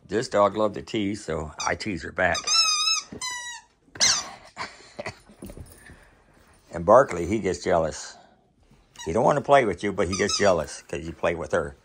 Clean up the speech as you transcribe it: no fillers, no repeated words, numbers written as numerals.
This dog loved to tease, so I tease her back. And Barkley, he gets jealous. He don't want to play with you, but he gets jealous because you play with her.